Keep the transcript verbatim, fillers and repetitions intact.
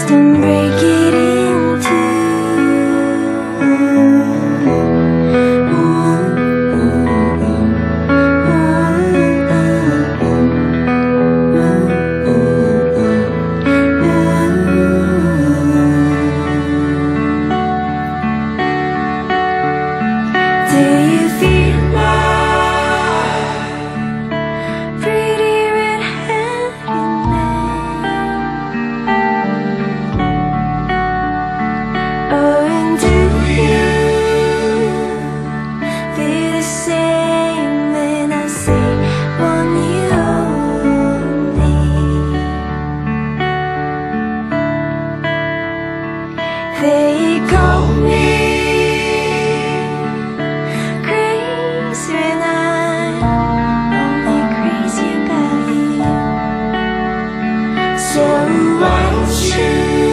twist and break it in two. Do you feel my pretty red-headed man? Oh, and do you feel the same when I say on you only? They call me so why don't you